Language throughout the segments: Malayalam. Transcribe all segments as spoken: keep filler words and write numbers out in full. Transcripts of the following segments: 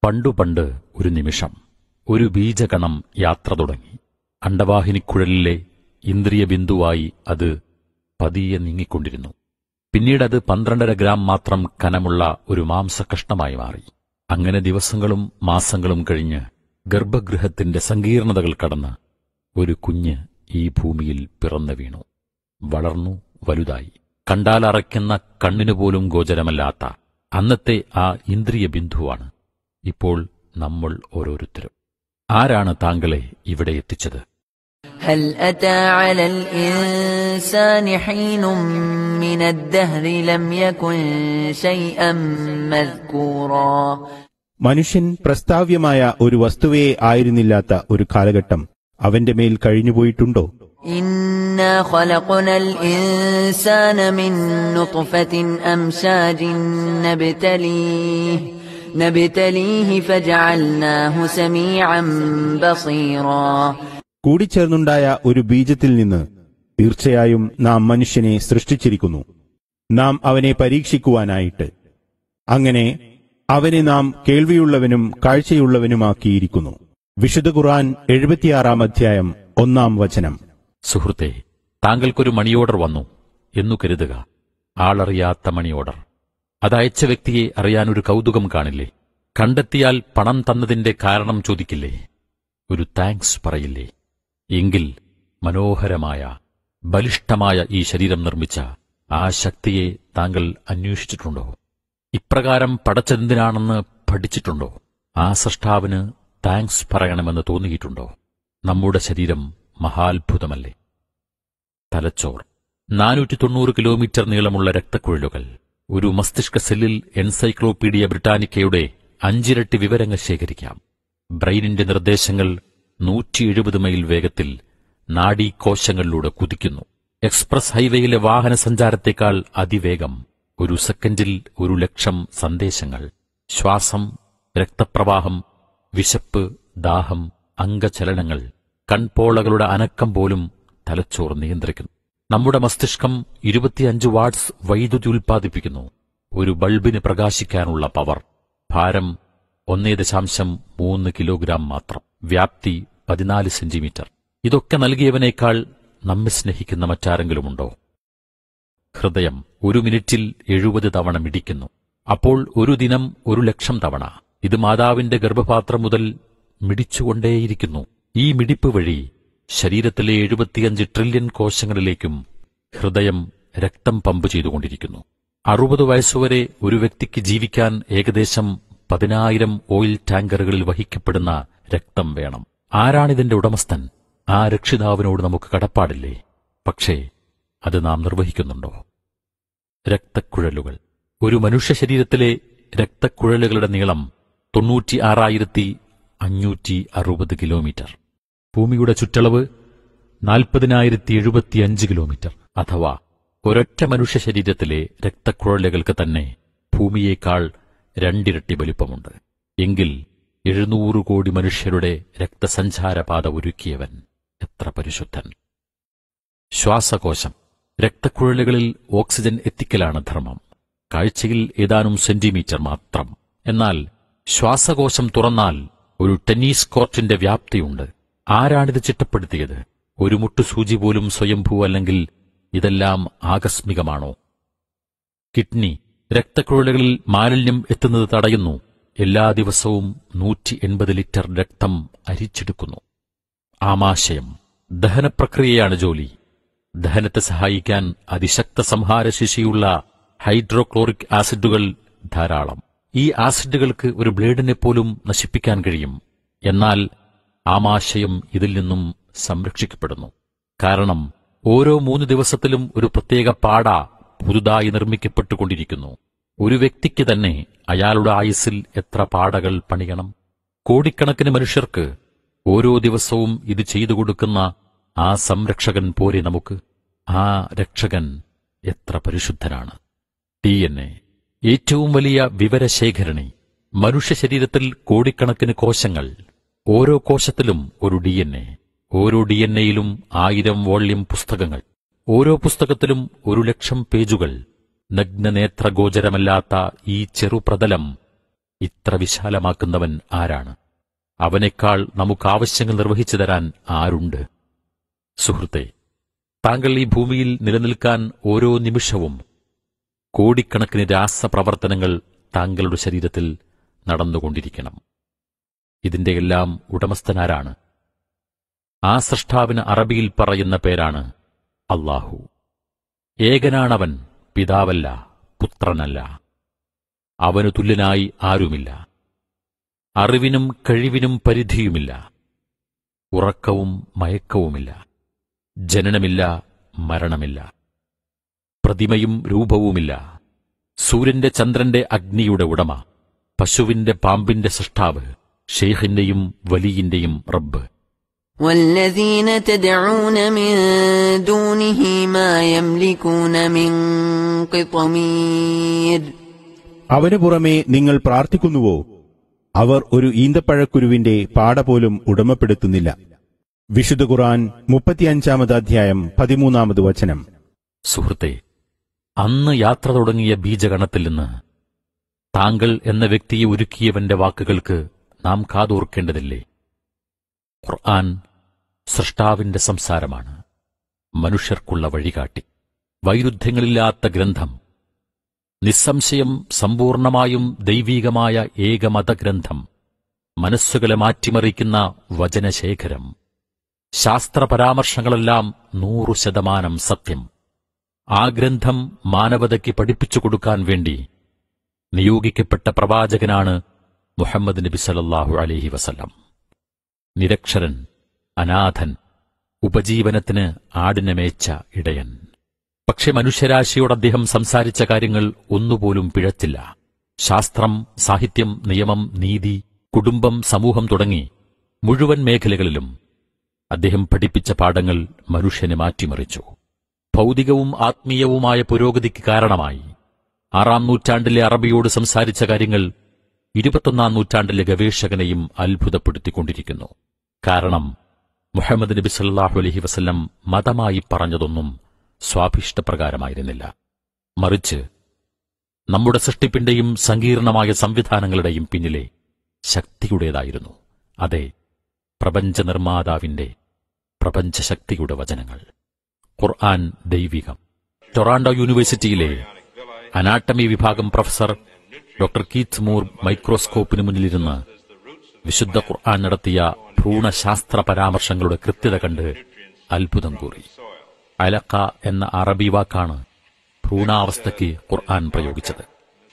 പണ്ടു പണ്ട് ഒരു നിമിഷം ഒരു ബീജകണം യാത്ര തുടങ്ങി. അണ്ഡവാഹിനിക്കുഴലിലെ ഇന്ദ്രിയബിന്ദുവായി അത് പതിയെ നീങ്ങിക്കൊണ്ടിരുന്നു. പിന്നീടത് പന്ത്രണ്ടര ഗ്രാം മാത്രം കനമുള്ള ഒരു മാംസകഷ്ണമായി മാറി. അങ്ങനെ ദിവസങ്ങളും മാസങ്ങളും കഴിഞ്ഞ് ഗർഭഗൃഹത്തിന്റെ സങ്കീർണതകൾ കടന്ന് ഒരു കുഞ്ഞ് ഈ ഭൂമിയിൽ പിറന്നു വീണു. വളർന്നു വലുതായി. കണ്ടാലറയ്ക്കുന്ന കണ്ണിനുപോലും ഗോചരമല്ലാത്ത അന്നത്തെ ആ ഇന്ദ്രിയ ബിന്ദുവാണ് ഇപ്പോൾ നമ്മൾ ഓരോരുത്തരും. ആരാണ് താങ്കളെ ഇവിടെ എത്തിച്ചത്? هل أتى على الإنسان حين من الدهر لم يكن شيئا مذكورا. മനുഷ്യൻ പ്രസ്താവ്യമായ ഒരു വസ്തുവേ ആയിരുന്നില്ലാത്ത ഒരു കാലഘട്ടം അവന്റെ മേൽ കഴിഞ്ഞുപോയിട്ടുണ്ടോ? إنا خلقنا الإنسان من نطفة أمشاج نبتليه نبتليه فجعلناه سميعا بصيرا. കൂടിച്ചേർന്നുണ്ടായ ഒരു ബീജത്തിൽ നിന്ന് തീർച്ചയായും നാം മനുഷ്യനെ സൃഷ്ടിച്ചിരിക്കുന്നു, നാം അവനെ പരീക്ഷിക്കുവാനായിട്ട്. അങ്ങനെ അവനെ നാം കേൾവിയുള്ളവനും കാഴ്ചയുള്ളവനുമാക്കിയിരിക്കുന്നു. വിശുദ്ധ ഖുർആൻ എഴുപത്തിയാറാം അധ്യായം ഒന്നാം വചനം. സുഹൃത്തെ, താങ്കൾക്കൊരു മണി ഓർഡർ വന്നു എന്നു കരുതുക. ആളറിയാത്ത മണി ഓർഡർ. അതയച്ച വ്യക്തിയെ അറിയാനൊരു കൗതുകം കാണില്ലേ? കണ്ടെത്തിയാൽ പണം തന്നതിന്റെ കാരണം ചോദിക്കില്ലേ? ഒരു താങ്ക്സ് പറയില്ലേ? എങ്കിൽ മനോഹരമായ ബലിഷ്ഠമായ ഈ ശരീരം നിർമ്മിച്ച ആ ശക്തിയെ താങ്കൾ അന്വേഷിച്ചിട്ടുണ്ടോ? ഇപ്രകാരം പടച്ചതെന്തിനാണെന്ന് പഠിച്ചിട്ടുണ്ടോ? ആ സൃഷ്ടാവിന് താങ്ക്സ് പറയണമെന്ന് തോന്നിയിട്ടുണ്ടോ? നമ്മുടെ ശരീരം മഹാത്ഭുതമല്ലേ? തലച്ചോർ, നാനൂറ്റി തൊണ്ണൂറ് കിലോമീറ്റർ നീളമുള്ള രക്തക്കുഴലുകൾ, ഒരു മസ്തിഷ്ക സെല്ലിൽ എൻസൈക്ലോപീഡിയ ബ്രിട്ടാനിക്കയുടെ അഞ്ചിരട്ടി വിവരങ്ങൾ ശേഖരിക്കാം. ബ്രെയിനിന്റെ നിർദ്ദേശങ്ങൾ നൂറ്റി എഴുപത് മൈൽ വേഗത്തിൽ നാഡീകോശങ്ങളിലൂടെ കുതിക്കുന്നു. എക്സ്പ്രസ് ഹൈവേയിലെ വാഹന സഞ്ചാരത്തേക്കാൾ അതിവേഗം. ഒരു സെക്കൻഡിൽ ഒരു ലക്ഷം സന്ദേശങ്ങൾ. ശ്വാസം, രക്തപ്രവാഹം, വിശപ്പ്, ദാഹം, അംഗചലനങ്ങൾ, കൺപോളകളുടെ അനക്കം പോലും തലച്ചോർ നിയന്ത്രിക്കുന്നു. നമ്മുടെ മസ്തിഷ്കം ഇരുപത്തിയഞ്ച് വാട്ട്സ് വൈദ്യുതി ഉൽപ്പാദിപ്പിക്കുന്നു. ഒരു ബൾബിന് പ്രകാശിക്കാനുള്ള പവർ. ഭാരം ഒന്നേ ദശാംശം മൂന്ന് കിലോഗ്രാം മാത്രം. വ്യാപ്തി പതിനാല് സെന്റിമീറ്റർ. ഇതൊക്കെ നൽകിയവനേക്കാൾ നമ്മെ സ്നേഹിക്കുന്ന മറ്റാരെങ്കിലുമുണ്ടോ? ഹൃദയം ഒരു മിനിറ്റിൽ എഴുപത് തവണ മിടിക്കുന്നു. അപ്പോൾ ഒരു ദിനം ഒരു ലക്ഷം തവണ. ഇത് മാതാവിന്റെ ഗർഭപാത്രം മുതൽ മിടിച്ചുകൊണ്ടേയിരിക്കുന്നു. ഈ മിടിപ്പ് വഴി ശരീരത്തിലെ എഴുപത്തിയഞ്ച് ട്രില്യൺ കോശങ്ങളിലേക്കും ഹൃദയം രക്തം പമ്പ് ചെയ്തുകൊണ്ടിരിക്കുന്നു. അറുപത് വയസ്സുവരെ ഒരു വ്യക്തിക്ക് ജീവിക്കാൻ ഏകദേശം പതിനായിരം ഓയിൽ ടാങ്കറുകളിൽ വഹിക്കപ്പെടുന്ന രക്തം വേണം. ആരാണിതിന്റെ ഉടമസ്ഥൻ? ആ രക്ഷിതാവിനോട് നമുക്ക് കടപ്പാടില്ലേ? പക്ഷേ അത് നാം നിർവഹിക്കുന്നുണ്ടോ? രക്തക്കുഴലുകൾ. ഒരു മനുഷ്യ ശരീരത്തിലെ രക്തക്കുഴലുകളുടെ നീളം തൊണ്ണൂറ്റി ആറായിരത്തി അഞ്ഞൂറ്റി അറുപത് കിലോമീറ്റർ. ഭൂമിയുടെ ചുറ്റളവ് നാൽപ്പതിനായിരത്തി എഴുപത്തിയഞ്ച് കിലോമീറ്റർ. അഥവാ ഒരൊറ്റ മനുഷ്യ ശരീരത്തിലെ രക്തക്കുഴലുകൾക്ക് തന്നെ ഭൂമിയേക്കാൾ രണ്ടിരട്ടി വലിപ്പമുണ്ട്. എങ്കിൽ എഴുന്നൂറ് കോടി മനുഷ്യരുടെ രക്തസഞ്ചാരപാത ഒരുക്കിയവൻ എത്ര പരിശുദ്ധൻ! ശ്വാസകോശം. രക്തക്കുഴലുകളിൽ ഓക്സിജൻ എത്തിക്കലാണ് ധർമ്മം. കാഴ്ചയിൽ ഏതാനും സെന്റിമീറ്റർ മാത്രം. എന്നാൽ ശ്വാസകോശം തുറന്നാൽ ഒരു ടെന്നീസ് കോർട്ടിന്റെ വ്യാപ്തിയുണ്ട്. ആരാണിത് ചിട്ടപ്പെടുത്തിയത്? ഒരു മുട്ടുസൂചി പോലും സ്വയംഭൂ അല്ലെങ്കിൽ ഇതെല്ലാം ആകസ്മികമാണോ? കിഡ്നി. രക്തക്കുഴലുകളിൽ മാലിന്യം എത്തുന്നത് തടയുന്നു. എല്ലാ ദിവസവും നൂറ്റി എൺപത് ലിറ്റർ രക്തം അരിച്ചെടുക്കുന്നു. ആമാശയം. ദഹനപ്രക്രിയയാണ് ജോലി. ദഹനത്തെ സഹായിക്കാൻ അതിശക്ത സംഹാരശേഷിയുള്ള ഹൈഡ്രോക്ലോറിക് ആസിഡുകൾ ധാരാളം. ഈ ആസിഡുകൾക്ക് ഒരു ബ്ലേഡിനെ പോലും നശിപ്പിക്കാൻ കഴിയും. എന്നാൽ ആമാശയം ഇതിൽ നിന്നും സംരക്ഷിക്കപ്പെടുന്നു. കാരണം ഓരോ മൂന്ന് ദിവസത്തിലും ഒരു പ്രത്യേക പാട പുതുതായി നിർമ്മിക്കപ്പെട്ടുകൊണ്ടിരിക്കുന്നു. ഒരു വ്യക്തിക്ക് തന്നെ അയാളുടെ ആയുസ്സിൽ എത്ര പാടകൾ പണിയണം? കോടിക്കണക്കിന് മനുഷ്യർക്ക് ഓരോ ദിവസവും ഇത് ചെയ്തു കൊടുക്കുന്ന ആ സംരക്ഷകൻ പോരെ നമുക്ക്? ആ രക്ഷകൻ എത്ര പരിശുദ്ധനാണ്! D N A. ഏറ്റവും വലിയ വിവരശേഖരണി. മനുഷ്യ ശരീരത്തിൽ കോടിക്കണക്കിന് കോശങ്ങൾ. ഓരോ കോശത്തിലും ഒരു ഡി എൻ എ. ഓരോ ഡി എൻ എയിലും ആയിരം വോള്യം പുസ്തകങ്ങൾ. ഓരോ പുസ്തകത്തിലും ഒരു ലക്ഷം പേജുകൾ. നഗ്നനേത്രഗോചരമല്ലാത്ത ഈ ചെറുപ്രതലം ഇത്ര വിശാലമാക്കുന്നവൻ ആരാണ്? അവനേക്കാൾ നമുക്കാവശ്യങ്ങൾ നിർവഹിച്ചു തരാൻ ആരുണ്ട്? സുഹൃത്തെ, താങ്കൾ ഈ ഭൂമിയിൽ നിലനിൽക്കാൻ ഓരോ നിമിഷവും കോടിക്കണക്കിന് രാസപ്രവർത്തനങ്ങൾ താങ്കളുടെ ശരീരത്തിൽ നടന്നുകൊണ്ടിരിക്കണം. ഇതിന്റെയെല്ലാം ഉടമസ്ഥനാരാണ്? ആ സൃഷ്ടാവിന് അറബിയിൽ പറയുന്ന പേരാണ് അല്ലാഹു. ഏകനാണവൻ, പിതാവല്ല, പുത്രനല്ല. അവനു തുല്യനായി ആരുമില്ല. അറിവിനും കഴിവിനും പരിധിയുമില്ല. ഉറക്കവും മയക്കവുമില്ല. ജനനമില്ല, മരണമില്ല. പ്രതിമയും രൂപവുമില്ല. സൂര്യന്റെ ചന്ദ്രന്റെ അഗ്നിയുടെ ഉടമ, പശുവിന്റെ പാമ്പിന്റെ സൃഷ്ടാവ്, ഷെയ്ഖിന്റെയും വലിയിന്റെയും റബ്ബ്. والذين تدعون من دونه ما يملكون من قطمير. അവനു പുറമെ നിങ്ങൾ പ്രാർത്ഥിക്കുന്നുവോ? അവർ ഒരു ഈന്തപ്പഴക്കുരുവിന്റെ പാട പോലും ഉടമപ്പെടുത്തുന്നില്ല. വിശുദ്ധ ഖുർആൻ മുപ്പത്തിയഞ്ചാമത് അധ്യായം പതിമൂന്നാമത് വചനം. സുഹൃത്തെ, അന്ന് യാത്ര തുടങ്ങിയ ബീജഗണത്തിൽ നിന്ന് താങ്കൾ എന്ന വ്യക്തിയെ ഒരുക്കിയവന്റെ വാക്കുകൾക്ക് നാം കാതോർക്കേണ്ടതില്ലേ? ഖുർആൻ സൃഷ്ടാവിന്റെ സംസാരമാണ്, മനുഷ്യർക്കുള്ള വഴികാട്ടി, വൈരുദ്ധ്യങ്ങളില്ലാത്ത ഗ്രന്ഥം, നിസ്സംശയം സമ്പൂർണമായും ദൈവീകമായ ഏകമതഗ്രന്ഥം, മനസ്സുകളെ മാറ്റിമറിക്കുന്ന വചനശേഖരം. ശാസ്ത്രപരാമർശങ്ങളെല്ലാം നൂറു ശതമാനം സത്യം. ആ ഗ്രന്ഥം മാനവതയ്ക്ക് പഠിപ്പിച്ചു കൊടുക്കാൻ വേണ്ടി നിയോഗിക്കപ്പെട്ട പ്രവാചകനാണ് മുഹമ്മദ് നബി സല്ലല്ലാഹു അലൈഹി വസല്ലം. നിരക്ഷരൻ, അനാഥൻ, ഉപജീവനത്തിന് ആടിനെ മേച്ച ഇടയൻ. പക്ഷെ മനുഷ്യരാശിയോട് അദ്ദേഹം സംസാരിച്ച കാര്യങ്ങൾ ഒന്നുപോലും പിഴച്ചില്ല. ശാസ്ത്രം, സാഹിത്യം, നിയമം, നീതി, കുടുംബം, സമൂഹം തുടങ്ങി മുഴുവൻ മേഖലകളിലും അദ്ദേഹം പഠിപ്പിച്ച പാഠങ്ങൾ മനുഷ്യനെ മാറ്റിമറിച്ചു. ഭൗതികവും ആത്മീയവുമായ പുരോഗതിക്ക് കാരണമായി. ആറാം നൂറ്റാണ്ടിലെ അറബിയോട് സംസാരിച്ച കാര്യങ്ങൾ ഇരുപത്തൊന്നാം നൂറ്റാണ്ടിലെ ഗവേഷകനെയും അത്ഭുതപ്പെടുത്തിക്കൊണ്ടിരിക്കുന്നു. കാരണം മുഹമ്മദ് നബി സല്ലല്ലാഹു അലൈഹി വസല്ലം മതമായി പറഞ്ഞതൊന്നും സ്വാഭിഷ്ടപ്രകാരമായിരുന്നില്ല. മറിച്ച് നമ്മുടെ സൃഷ്ടിപ്പിന്റെയും സങ്കീർണമായ സംവിധാനങ്ങളുടെയും പിന്നിലെ ശക്തിയുടേതായിരുന്നു. അതെ, പ്രപഞ്ച നിർമ്മാതാവിന്റെ പ്രപഞ്ചശക്തിയുടെ വചനങ്ങൾ. ഖുർആൻ ദൈവികം. ടൊറാൻഡോ യൂണിവേഴ്സിറ്റിയിലെ അനാട്ടമി വിഭാഗം പ്രൊഫസർ ഡോക്ടർ കീത്ത് മൂർ മൈക്രോസ്കോപ്പിന് മുന്നിലിരുന്ന് വിശുദ്ധ ഖുർആൻ നടത്തിയ ഭ്രൂണശാസ്ത്ര പരാമർശങ്ങളുടെ കൃത്യത കണ്ട് അത്ഭുതം കൂറി. അലക്ക എന്ന അറബി വാക്കാണ് ഭ്രൂണാവസ്ഥയ്ക്ക് ഖുർആൻ പ്രയോഗിച്ചത്.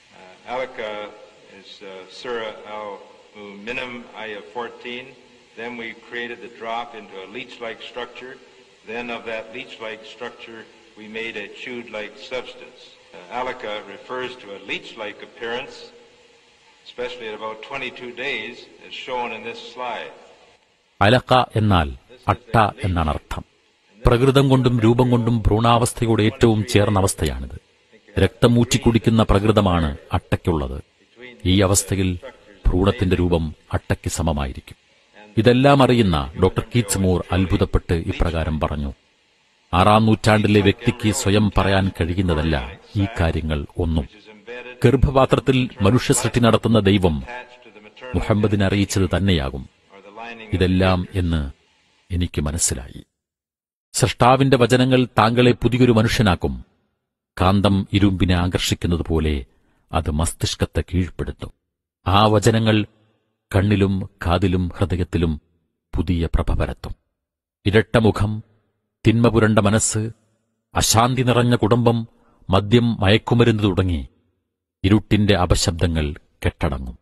Then we created the drop into a leech-like structure. Then of that leech-like structure, we made a chewed-like substance. Uh, Alaka refers to a leech-like appearance, especially at about twenty-two days, as shown in this slide. അലക്ക എന്നാൽ അട്ട എന്നാണ് അർത്ഥം. പ്രകൃതം കൊണ്ടും രൂപം കൊണ്ടും ഭ്രൂണാവസ്ഥയോട് ഏറ്റവും ചേർന്ന അവസ്ഥയാണിത്. രക്തം ഊറ്റിക്കുടിക്കുന്ന പ്രകൃതമാണ് അട്ടയ്ക്കുള്ളത്. ഈ അവസ്ഥയിൽ ഭ്രൂണത്തിന്റെ രൂപം അട്ടയ്ക്ക് സമമായിരിക്കും. ഇതെല്ലാം അറിയുന്ന ഡോക്ടർ കീറ്റ്സ് മൂർ അത്ഭുതപ്പെട്ട് ഇപ്രകാരം പറഞ്ഞു: ആറാം നൂറ്റാണ്ടിലെ വ്യക്തിക്ക് സ്വയം പറയാൻ കഴിയുന്നതല്ല ഈ കാര്യങ്ങൾ ഒന്നും. ഗർഭപാത്രത്തിൽ മനുഷ്യസൃഷ്ടി നടത്തുന്ന ദൈവം മുഹമ്മദിനെ അറിയിച്ചത് തന്നെയാകും ഇതെല്ലാം എന്ന് എനിക്ക് മനസ്സിലായി. സൃഷ്ടാവിന്റെ വചനങ്ങൾ താങ്കളെ പുതിയൊരു മനുഷ്യനാക്കും. കാന്തം ഇരുമ്പിനെ ആകർഷിക്കുന്നതുപോലെ അത് മസ്തിഷ്കത്തെ കീഴ്പ്പെടുത്തും. ആ വചനങ്ങൾ കണ്ണിലും കാതിലും ഹൃദയത്തിലും പുതിയ പ്രഭ പരത്തും. ഇരട്ടമുഖം, തിന്മ പുരണ്ട മനസ്സ്, അശാന്തി നിറഞ്ഞ കുടുംബം, മദ്യം, മയക്കുമരുന്ന് തുടങ്ങി ഇരുട്ടിന്റെ അപശബ്ദങ്ങൾ കെട്ടടങ്ങും.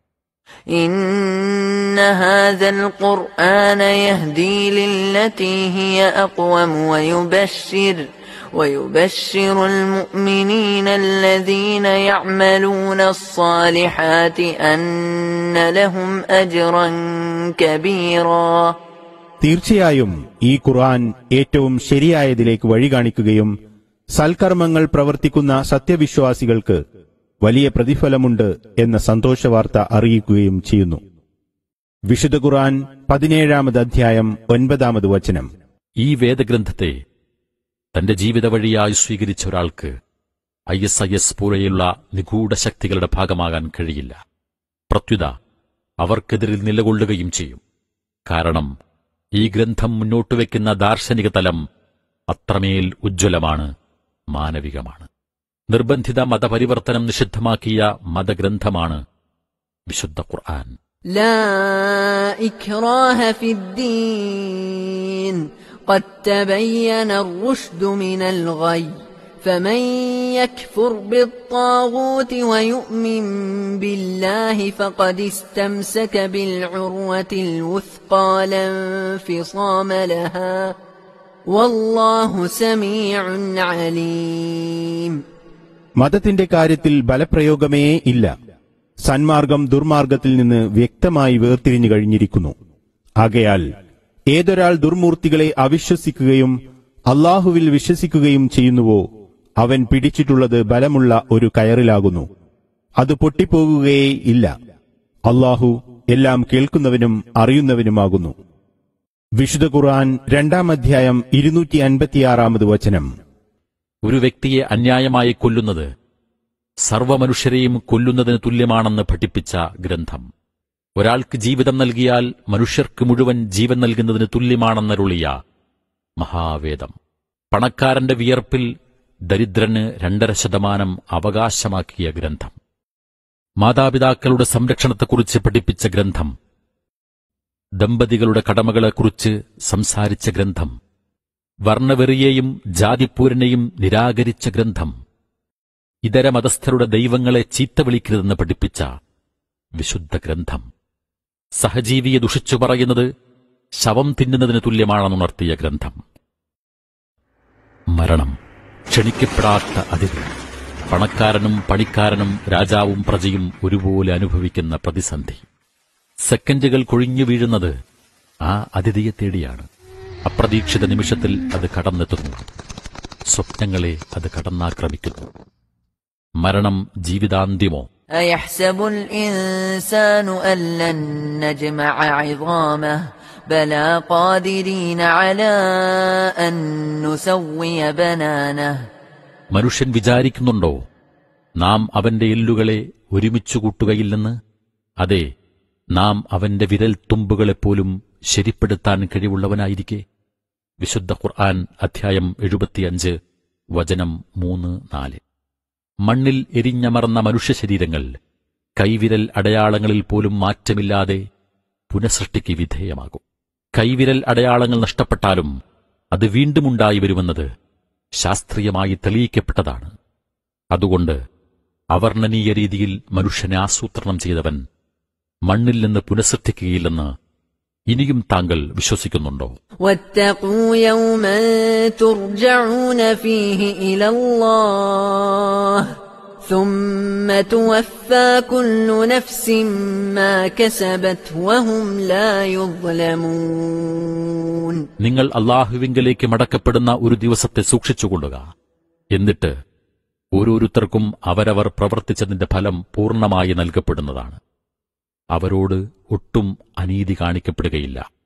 ഇന്ന ഹാദൽ ഖുർആന യഹ്ദീ ലില്ലതീ ഹിയ അഖ്വം വയുബശ്ശിർ ويبشر المؤمنين الذين يعملون الصالحات أن لهم أجرا كبيرا. തീർച്ചയായും ഈ ഖുർആൻ ഏറ്റവും ശരിയായതിലേക്ക് വഴി കാണിക്കുകയും സൽക്കർമ്മങ്ങൾ പ്രവർത്തിക്കുന്ന സത്യവിശ്വാസികൾക്ക് വലിയ പ്രതിഫലമുണ്ട് എന്ന സന്തോഷവാർത്ത അറിയിക്കുകയും ചെയ്യുന്നു. വിശുദ്ധ ഖുർആൻ പതിനേഴാമത് അധ്യായം ഒൻപതാമത് വചനം. ഈ വേദഗ്രന്ഥത്തെ തന്റെ ജീവിത വഴിയായി സ്വീകരിച്ച ഒരാൾക്ക് ഐ എസ് ഐ എസ് പോലെയുള്ള നിഗൂഢ ശക്തികളുടെ ഭാഗമാകാൻ കഴിയില്ല. പ്രത്യുത അവർക്കെതിരിൽ നിലകൊള്ളുകയും ചെയ്യും. കാരണം ഈ ഗ്രന്ഥം മുന്നോട്ടുവെക്കുന്ന ദാർശനിക തലം അത്രമേൽ ഉജ്ജ്വലമാണ്, മാനവികമാണ്. നിർബന്ധിത മതപരിവർത്തനം നിഷിദ്ധമാക്കിയ മതഗ്രന്ഥമാണ് വിശുദ്ധ ഖുർആൻ. لا إكراه في الدين قد تبين الرشد من الغي فمن يكفر بالطاغوت ويؤمن بالله فقد استمسك بالعروة الوثقى لا انفصام لها والله سميع عليم. മതത്തിന്റെ കാര്യത്തിൽ ബലപ്രയോഗമേ ഇല്ല. സന്മാർഗം ദുർമാർഗത്തിൽ നിന്ന് വ്യക്തമായി വേർതിരിഞ്ഞു കഴിഞ്ഞിരിക്കുന്നു. ആകയാൽ ഏതൊരാൾ ദുർമൂർത്തികളെ അവിശ്വസിക്കുകയും അള്ളാഹുവിൽ വിശ്വസിക്കുകയും ചെയ്യുന്നുവോ അവൻ പിടിച്ചിട്ടുള്ളത് ബലമുള്ള ഒരു കയറിലാകുന്നു. അത് പൊട്ടിപ്പോകുകയേ ഇല്ല. അള്ളാഹു എല്ലാം കേൾക്കുന്നവനും അറിയുന്നവനുമാകുന്നു. വിശുദ്ധ ഖുർആൻ രണ്ടാം അധ്യായം ഇരുന്നൂറ്റി അൻപത്തിയാറാമത് വചനം. ഒരു വ്യക്തിയെ അന്യായമായി കൊല്ലുന്നത് സർവ്വമനുഷ്യരെയും കൊല്ലുന്നതിന് തുല്യമാണെന്ന് പഠിപ്പിച്ച ഗ്രന്ഥം. ഒരാൾക്ക് ജീവിതം നൽകിയാൽ മനുഷ്യർക്ക് മുഴുവൻ ജീവൻ നൽകുന്നതിന് തുല്യമാണെന്നരുളിയ മഹാവേദം. പണക്കാരന്റെ വിയർപ്പിൽ ദരിദ്രന് രണ്ടര ശതമാനം അവകാശമാക്കിയ ഗ്രന്ഥം. മാതാപിതാക്കളുടെ സംരക്ഷണത്തെക്കുറിച്ച് പഠിപ്പിച്ച ഗ്രന്ഥം. ദമ്പതികളുടെ കടമകളെക്കുറിച്ച് സംസാരിച്ച ഗ്രന്ഥം. വർണ്ണവെറിയെയും ജാതിപ്പൂരനെയും നിരാകരിച്ച ഗ്രന്ഥം. ഇതര മതസ്ഥരുടെ ദൈവങ്ങളെ ചീത്ത വിളിക്കരുതെന്ന് പഠിപ്പിച്ച വിശുദ്ധ ഗ്രന്ഥം. സഹജീവിയെ ദുഷിച്ചു പറയുന്നത് ശവം തിന്നുന്നതിന് തുല്യമാണെന്നുണർത്തിയ ഗ്രന്ഥം. മരണം ക്ഷണിക്കപ്പെടാത്ത അതിഥി. പണക്കാരനും പണിക്കാരനും രാജാവും പ്രജയും ഒരുപോലെ അനുഭവിക്കുന്ന പ്രതിസന്ധി. സെക്കൻഡുകൾ കൊഴിഞ്ഞു വീഴുന്നത് ആ അതിഥിയെ തേടിയാണ്. അപ്രതീക്ഷിത നിമിഷത്തിൽ അത് കടന്നെത്തുന്നു. സ്വപ്നങ്ങളെ അത് കടന്നാക്രമിക്കുന്നു. മരണം ജീവിതാന്ത്യമോ? أيحسب الإنسان أن لن نجمع عظامه بلى قادرين على أن نسوي بنانه. മനുഷ്യൻ വിചാരിക്കുന്നുണ്ടോ നാം അവന്റെ എല്ലുകളെ ഒരുമിച്ചു കൂട്ടുകയില്ലെന്ന്? അതെ, നാം അവന്റെ വിരൽ തുമ്പുകളെപ്പോലും ശരിപ്പെടുത്താൻ കഴിവുള്ളവനായിരിക്കെ. വിശുദ്ധ ഖുർആൻ അധ്യായം എഴുപത്തിയഞ്ച് വചനം മൂന്ന് നാല്. മണ്ണിൽ എരിഞ്ഞമർന്ന മനുഷ്യശരീരങ്ങൾ കൈവിരൽ അടയാളങ്ങളിൽ പോലും മാറ്റമില്ലാതെ പുനഃസൃഷ്ടിക്ക് വിധേയമാകും. കൈവിരൽ അടയാളങ്ങൾ നഷ്ടപ്പെട്ടാലും അത് വീണ്ടുമുണ്ടായി വരുമെന്നത് ശാസ്ത്രീയമായി തെളിയിക്കപ്പെട്ടതാണ്. അതുകൊണ്ട് അവർണ്ണനീയ രീതിയിൽ മനുഷ്യനെ ആസൂത്രണം ചെയ്തവൻ മണ്ണിൽ നിന്ന് പുനഃസൃഷ്ടിക്കുകയില്ലെന്ന് ഇനിയും താങ്കൾ വിശ്വസിക്കുന്നുണ്ടോ? واتقوا يوما ترجعون فيه إلى الله ثم توفى كل نفس ما كسبت وهم لا يظلمون. നിങ്ങൾ അല്ലാഹുവിങ്കലേക്ക് മടക്കപ്പെടുന്ന ഒരു ദിവസത്തെ സൂക്ഷിച്ചുകൊള്ളുക. എന്നിട്ട് ഓരോരുത്തർക്കും അവരവർ പ്രവർത്തിച്ചതിന്റെ ഫലം പൂർണ്ണമായി നൽകപ്പെടുന്നതാണ്. അവരോട് ഒട്ടും അനീതി കാണിക്കപ്പെടുകയില്ല.